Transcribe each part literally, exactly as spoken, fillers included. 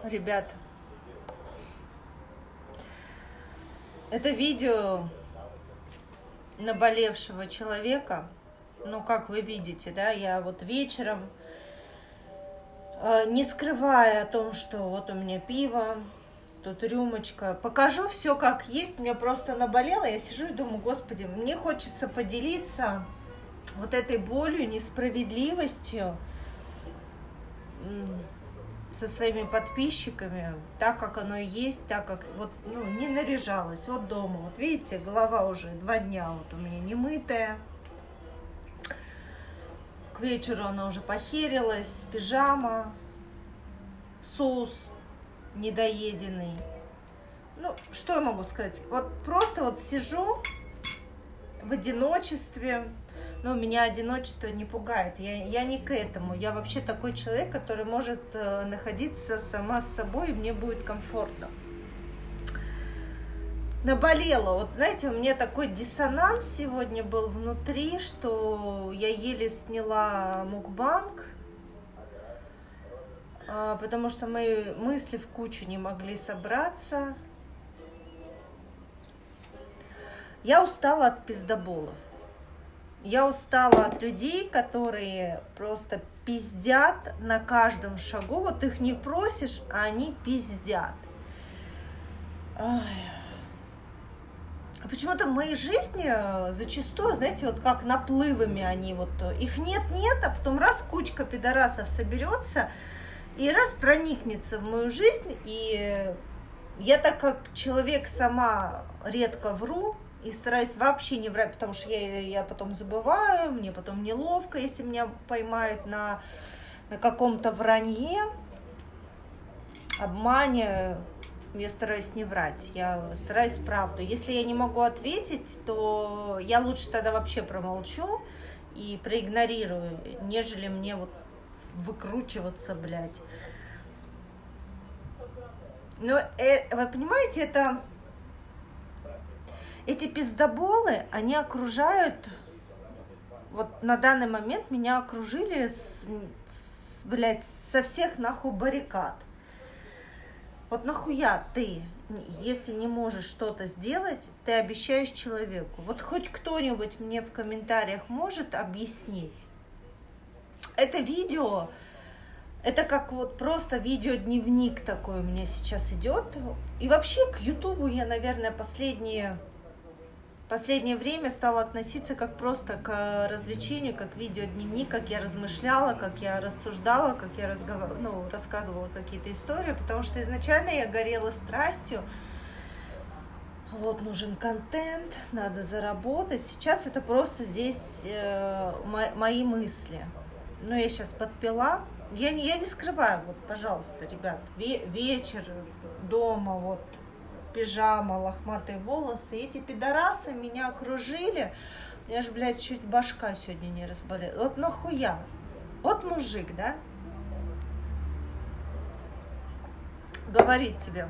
Ребят, это видео наболевшего человека. Ну, как вы видите, да, я вот вечером, э, не скрывая о том, что вот у меня пиво, тут рюмочка, покажу все как есть. Мне просто наболело, я сижу и думаю, господи, мне хочется поделиться вот этой болью, несправедливостью со своими подписчиками, так как оно и есть, так как вот, ну, не наряжалась, вот дома, вот видите, голова уже два дня вот у меня не мытая, к вечеру она уже похерилась, пижама, соус недоеденный. Ну, что я могу сказать, вот просто вот сижу в одиночестве. Но меня одиночество не пугает. Я, я не к этому. Я вообще такой человек, который может э, находиться сама с собой, и мне будет комфортно. Наболело. Вот знаете, у меня такой диссонанс сегодня был внутри, что я еле сняла мукбанг, э, потому что мои мысли в кучу не могли собраться. Я устала от пиздоболов. Я устала от людей, которые просто пиздят на каждом шагу. Вот их не просишь, а они пиздят. Почему-то в моей жизни зачастую, знаете, вот как наплывами они вот... Их нет-нет, а потом раз кучка пидорасов соберется и раз проникнется в мою жизнь. И я, так как человек сама редко вру, и стараюсь вообще не врать, потому что я, я потом забываю, мне потом неловко, если меня поймают на, на каком-то вранье, обмане. Я стараюсь не врать, я стараюсь правду. Если я не могу ответить, то я лучше тогда вообще промолчу и проигнорирую, нежели мне вот выкручиваться, блядь. Но э, вы понимаете, это... Эти пиздоболы, они окружают, вот на данный момент меня окружили, с, с, блядь, со всех нахуй баррикад. Вот нахуя ты, если не можешь что-то сделать, ты обещаешь человеку. Вот хоть кто-нибудь мне в комментариях может объяснить. Это видео, это как вот просто видеодневник такой у меня сейчас идет. И вообще к Ютубу я, наверное, последние... последнее время стала относиться как просто к развлечению, как видеодневник, как я размышляла, как я рассуждала, как я разговор... ну, рассказывала какие-то истории, потому что изначально я горела страстью. Вот нужен контент, надо заработать. Сейчас это просто здесь э, мои мысли. Но я сейчас подпила. Я не, я не скрываю, вот, пожалуйста, ребят, ве вечер дома, вот, пижама, лохматые волосы. Эти пидорасы меня окружили. У меня же, блядь, чуть башка сегодня не разболела. Вот нахуя? Вот мужик, да? Говорит тебе.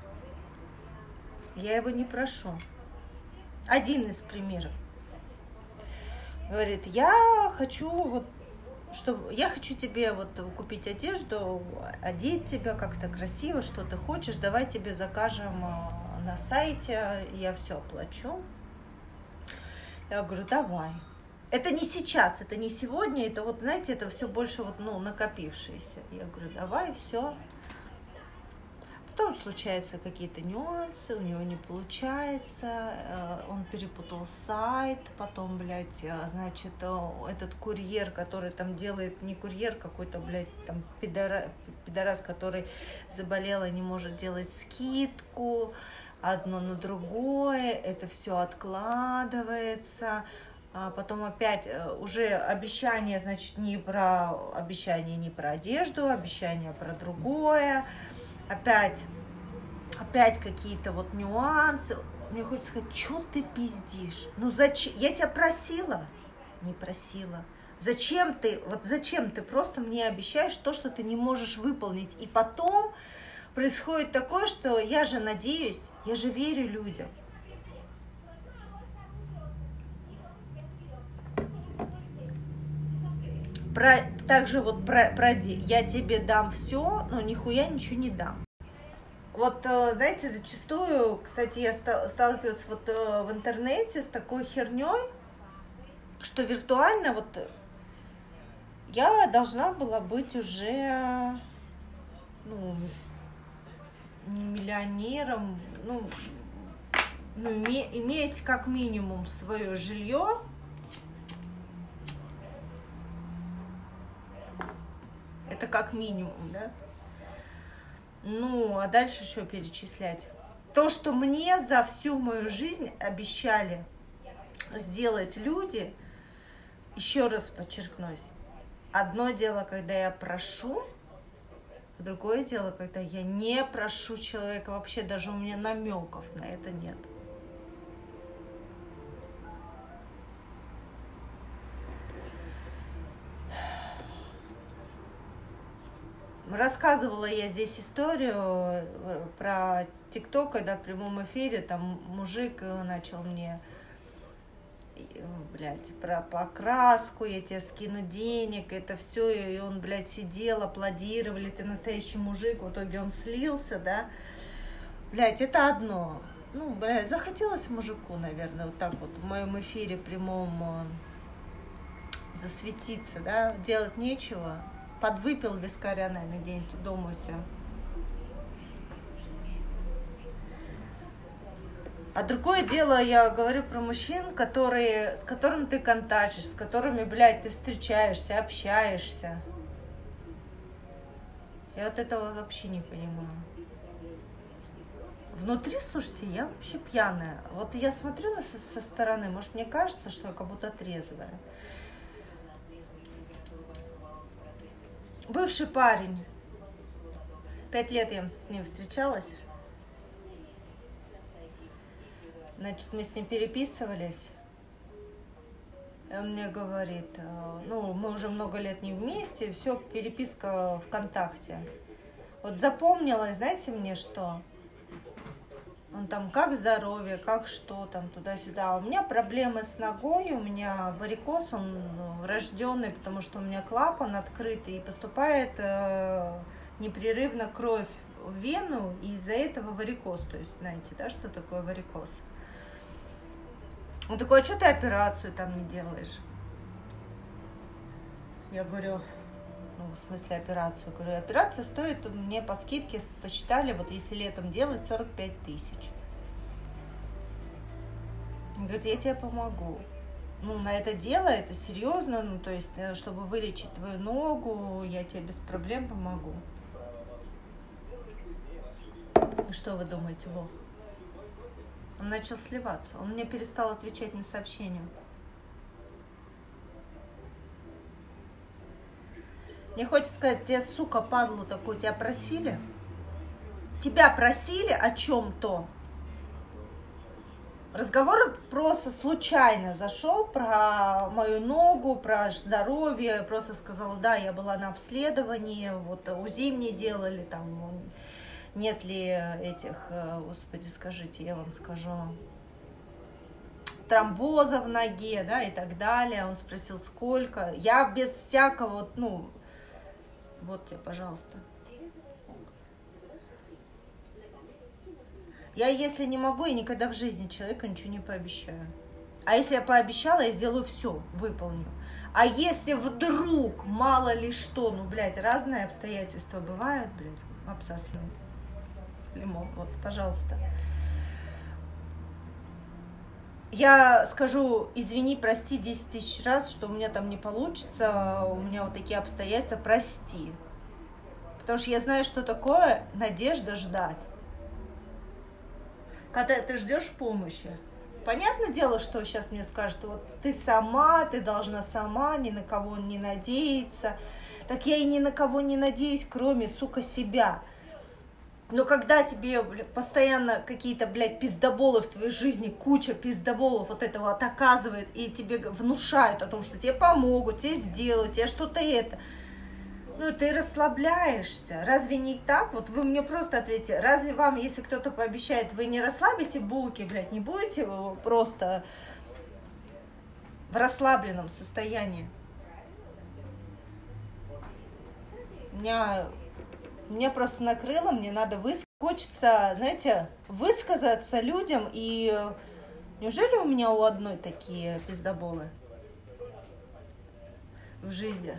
Я его не прошу. Один из примеров. Говорит, я хочу вот, чтобы я хочу тебе вот купить одежду, одеть тебя как-то красиво, что ты хочешь, давай тебе закажем на сайте, я все оплачу. Я говорю, давай. Это не сейчас, это не сегодня, это вот, знаете, это все больше вот, ну, накопившееся. Я говорю, давай, все. Потом случаются какие-то нюансы, у него не получается, он перепутал сайт, потом, блядь, значит, этот курьер, который там делает, не курьер, какой-то, блядь, там пидора, пидорас, который заболел и не может делать скидку, одно на другое, это все откладывается. А потом опять уже обещание, значит, не про обещание, не про одежду, обещание про другое. Опять, опять какие-то вот нюансы. Мне хочется сказать, что ты пиздишь? Ну зачем? Я тебя просила? Не просила. Зачем ты, вот зачем ты просто мне обещаешь то, что ты не можешь выполнить? И потом происходит такое, что я же надеюсь, я же верю людям. про, также вот про, про я тебе дам все, но нихуя ничего не дам. Вот, знаете, зачастую, кстати, я сталкиваюсь вот в интернете с такой херней, что виртуально вот я должна была быть уже, ну, не миллионером, ну, ну име, иметь как минимум свое жилье. Это как минимум, да? Ну, а дальше еще перечислять. То, что мне за всю мою жизнь обещали сделать люди, еще раз подчеркнусь, одно дело, когда я прошу, другое дело, когда я не прошу человека, вообще даже у меня намеков на это нет. Рассказывала я здесь историю про ТикТок, когда в прямом эфире там мужик начал мне, блядь, про покраску, я тебе скину денег, это все, и он, блядь, сидел, аплодировали, ты настоящий мужик, в итоге он слился, да, блядь, это одно, ну, блядь, захотелось мужику, наверное, вот так вот в моем эфире прямом засветиться, да, делать нечего. Подвыпил вискаря, наверное, где-нибудь дома у себя. А другое дело, я говорю про мужчин, которые, с которыми ты контактишь, с которыми, блядь, ты встречаешься, общаешься. Я вот этого вообще не понимаю. Внутри, слушайте, я вообще пьяная. Вот я смотрю на со, со стороны, может, мне кажется, что я как будто трезвая. Бывший парень. Пять лет я с ним встречалась. Значит, мы с ним переписывались. И он мне говорит, ну, мы уже много лет не вместе, все, переписка ВКонтакте. Вот запомнилось, знаете мне что? Он там, как здоровье, как что там, туда-сюда. У меня проблемы с ногой, у меня варикоз, он врожденный, потому что у меня клапан открытый, и поступает э, непрерывно кровь в вену, и из-за этого варикоз. То есть, знаете, да, что такое варикоз? Он такой, а что ты операцию там не делаешь? Я говорю, ну, в смысле операцию? Я говорю, операция стоит, мне по скидке посчитали, вот если летом делать, сорок пять тысяч. Он говорит, я тебе помогу. Ну, на это дело, это серьезно, ну, то есть, чтобы вылечить твою ногу, я тебе без проблем помогу. И что вы думаете, во? Он начал сливаться, он мне перестал отвечать на сообщения. Мне хочется сказать, тебя, сука, падлу такую, тебя просили? Тебя просили о чем-то? Разговор просто случайно зашел про мою ногу, про здоровье. Я просто сказала, да, я была на обследовании, вот УЗИ мне делали, там нет ли этих, господи, скажите, я вам скажу, тромбоза в ноге, да, и так далее. Он спросил, сколько. Я без всякого, ну, вот тебе, пожалуйста. Я, если не могу, я никогда в жизни человеку ничего не пообещаю. А если я пообещала, я сделаю все, выполню. А если вдруг, мало ли что, ну, блядь, разные обстоятельства бывают, блядь, обсасываем. Лимон, вот, пожалуйста. Я скажу, извини, прости десять тысяч раз, что у меня там не получится, у меня вот такие обстоятельства, прости. Потому что я знаю, что такое надежда ждать. Когда ты ждешь помощи. Понятное дело, что сейчас мне скажут, вот ты сама, ты должна сама, ни на кого не надеяться. Так я и ни на кого не надеюсь, кроме, сука, себя. Но когда тебе, бля, постоянно какие-то, блядь, пиздоболы в твоей жизни, куча пиздоболов вот этого вот оказывает, и тебе внушают о том, что тебе помогут, тебе сделают, тебе что-то это. Ну, ты расслабляешься. Разве не так? Вот вы мне просто ответьте, разве вам, если кто-то пообещает, вы не расслабите булки, блядь, не будете просто в расслабленном состоянии? Меня, меня просто накрыло, мне надо высказаться. Хочется, знаете, высказаться людям, и неужели у меня у одной такие пиздоболы в жизни?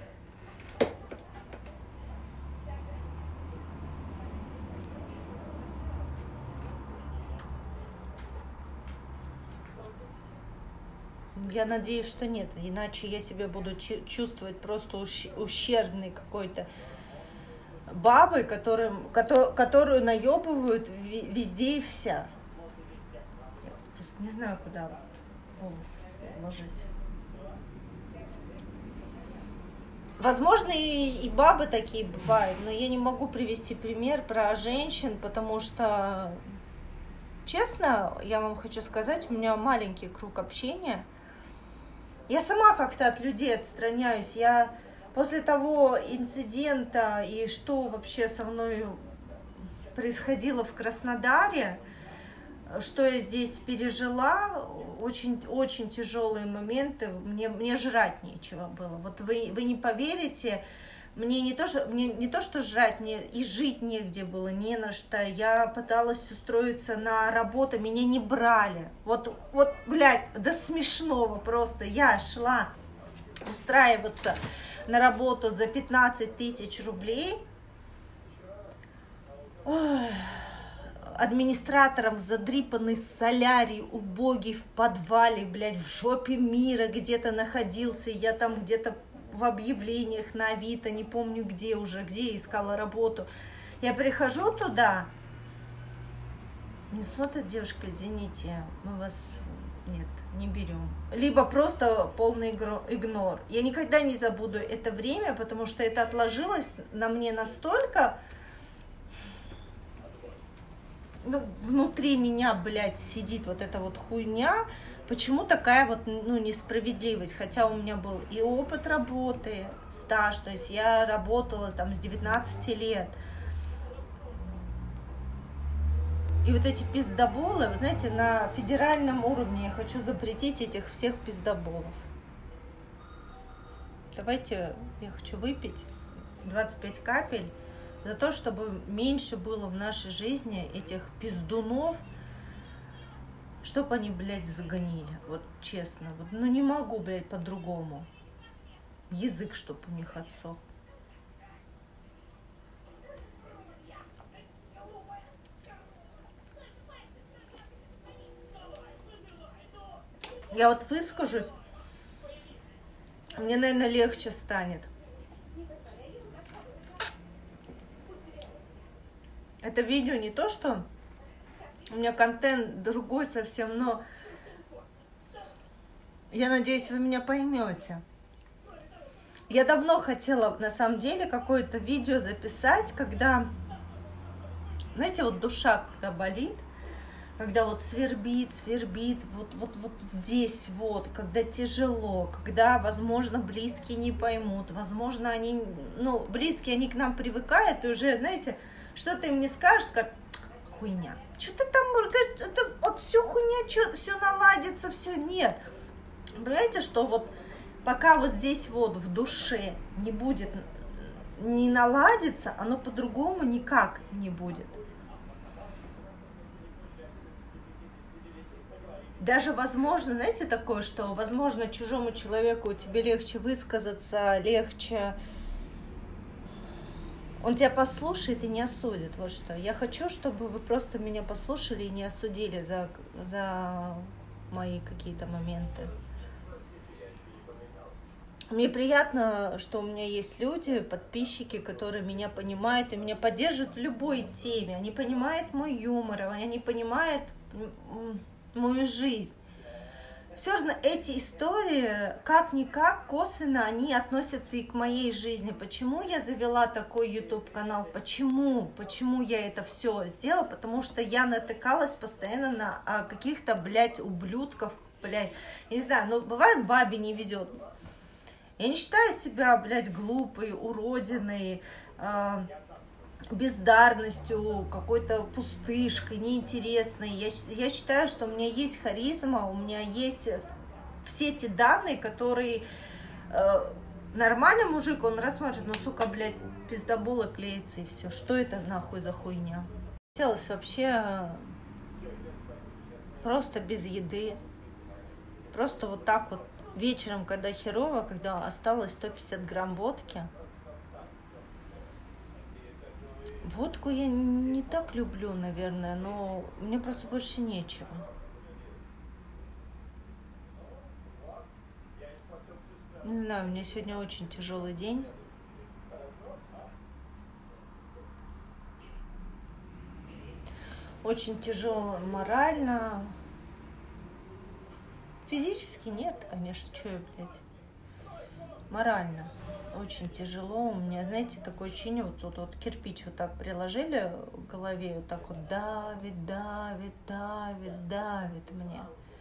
Я надеюсь, что нет, иначе я себя буду чувствовать просто ущербной какой-то бабой, которым, которую наебывают везде и вся. Я просто не знаю, куда волосы свои ложить. Возможно, и, и бабы такие бывают, но я не могу привести пример про женщин, потому что, честно, я вам хочу сказать, у меня маленький круг общения. Я сама как-то от людей отстраняюсь. Я после того инцидента и что вообще со мной происходило в Краснодаре, что я здесь пережила, очень, очень тяжелые моменты, мне, мне жрать нечего было. Вот вы, вы не поверите, мне не то, что, мне не то, что жрать, мне и жить негде было, не на что. Я пыталась устроиться на работу, меня не брали. Вот, вот, блядь, до смешного просто. Я шла устраиваться на работу за пятнадцать тысяч рублей. Ой. Администратором в задрипанный солярий, убогий в подвале, блядь, в жопе мира где-то находился. Я там где-то в объявлениях на Авито, не помню где уже, где я искала работу. Я прихожу туда, мне смотрят: девушка, извините, мы вас, нет, не берем. Либо просто полный игнор. Я никогда не забуду это время, потому что это отложилось на мне настолько... Ну, внутри меня, блядь, сидит вот эта вот хуйня. Почему такая вот, ну, несправедливость? Хотя у меня был и опыт работы, стаж, то есть я работала там с девятнадцати лет. И вот эти пиздоболы, вы знаете, на федеральном уровне я хочу запретить этих всех пиздоболов. Давайте, я хочу выпить двадцать пять капель за то, чтобы меньше было в нашей жизни этих пиздунов, чтоб они, блядь, загонили. Вот честно. Вот, ну не могу, блядь, по-другому. Язык, чтоб у них отсох. Я вот выскажусь, мне, наверное, легче станет. Это видео не то, что у меня контент другой совсем, но я надеюсь, вы меня поймете. Я давно хотела, на самом деле, какое-то видео записать, когда, знаете, вот душа когда болит, когда вот свербит, свербит, вот, вот, вот здесь вот, когда тяжело, когда, возможно, близкие не поймут, возможно, они, ну, близкие, они к нам привыкают, и уже, знаете, что ты им не скажешь, скажут: хуйня. Что ты там, это вот все хуйня, что, все наладится, все, нет. Понимаете, что вот пока вот здесь вот в душе не будет, не наладится, оно по-другому никак не будет. Даже возможно, знаете, такое, что, возможно, чужому человеку тебе легче высказаться, легче... Он тебя послушает и не осудит. Вот что. Я хочу, чтобы вы просто меня послушали и не осудили за, за мои какие-то моменты. Мне приятно, что у меня есть люди, подписчики, которые меня понимают и меня поддерживают в любой теме. Они понимают мой юмор, они понимают мою жизнь. Все равно эти истории, как-никак, косвенно, они относятся и к моей жизни. Почему я завела такой YouTube-канал? Почему? Почему я это все сделала? Потому что я натыкалась постоянно на каких-то, блядь, ублюдков, блядь. Я не знаю, ну, бывает, бабе не везет. Я не считаю себя, блядь, глупой, уродиной, э, бездарностью, какой-то пустышкой, неинтересной. Я, я считаю, что у меня есть харизма, у меня есть все те данные, которые э, нормальный мужик, он рассматривает: ну, сука, блядь, пиздоболы клеится и все. Что это нахуй за хуйня? Хотелось вообще просто без еды. Просто вот так вот вечером, когда херово, когда осталось сто пятьдесят грамм водки. Водку я не так люблю, наверное, но мне просто больше нечего. Не знаю, у меня сегодня очень тяжелый день. Очень тяжело морально. Физически нет, конечно, что я, блядь. Морально очень тяжело. У меня, знаете, такое ощущение, вот тут вот кирпич вот так приложили к голове, вот так вот давит, давит, давит, давит мне.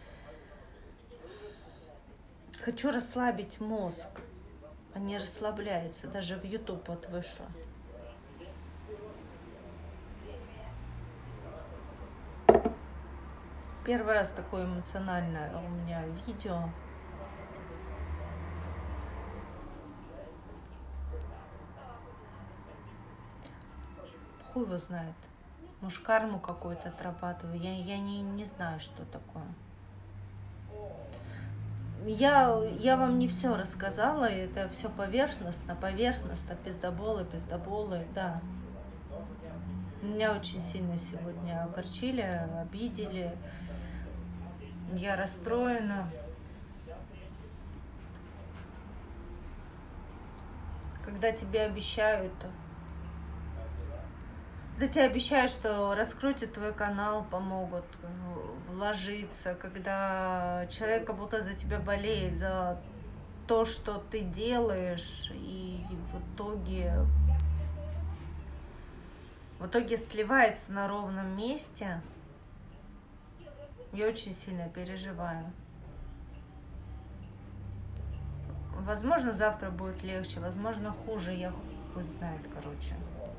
Хочу расслабить мозг, а не расслабляется. Даже в YouTube вот вышло. Первый раз такое эмоциональное у меня видео. Хуй его знает. Может, карму какую-то отрабатываю. Я, я не, не знаю, что такое. Я, я вам не все рассказала. Это все поверхностно, поверхностно. Пиздоболы, пиздоболы, да. Меня очень сильно сегодня огорчили, обидели. Я расстроена. Когда тебе обещают, когда тебе обещают, что раскрутят твой канал, помогут вложиться, когда человек как будто за тебя болеет, за то, что ты делаешь, и в итоге, в итоге сливается на ровном месте, я очень сильно переживаю. Возможно, завтра будет легче, возможно, хуже, я хуй знает, короче.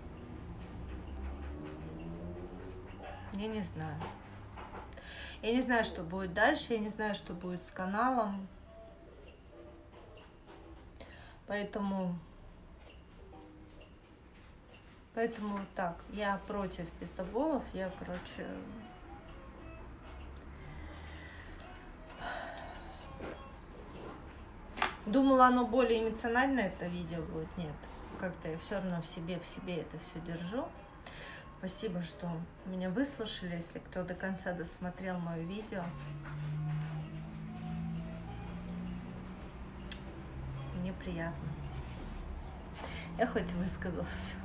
Я не знаю. Я не знаю, что будет дальше, я не знаю, что будет с каналом. Поэтому... Поэтому вот так. Я против пиздоболов, я, короче... Думала, оно более эмоциональное, это видео будет. Нет, как-то я все равно в себе, в себе это все держу. Спасибо, что меня выслушали, если кто до конца досмотрел мое видео. Мне приятно. Я хоть высказалась.